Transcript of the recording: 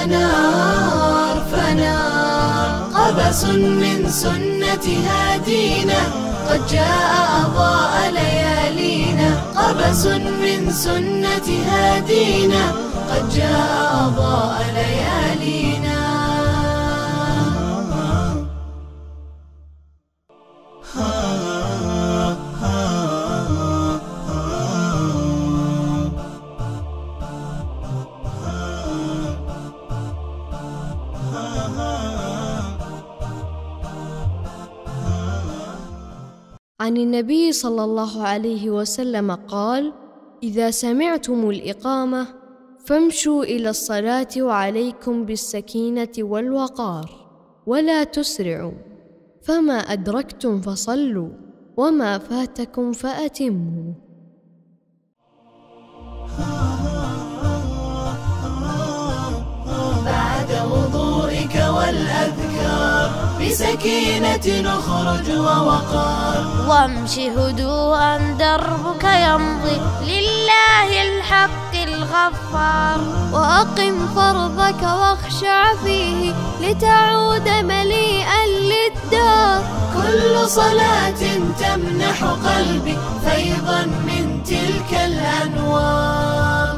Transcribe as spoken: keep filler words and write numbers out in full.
فنار فنار قبس من سنة هادينا قد جاء أضاء ليالينا قبس من سنة هادينا قد جاء أضاء ليالينا عن النبي صلى الله عليه وسلم قال: إذا سمعتم الإقامة فامشوا إلى الصلاة وعليكم بالسكينة والوقار ولا تسرعوا، فما أدركتم فصلوا وما فاتكم فأتموا. بعد وضوئك والأذكار بسكينة نخرج ووقار، وامش هدوءا دربك يمضي لله الحق الغفار، وأقم فرضك واخشع فيه لتعود مليئا للدار. كل صلاة تمنح قلبي فيضا من تلك الأنوار.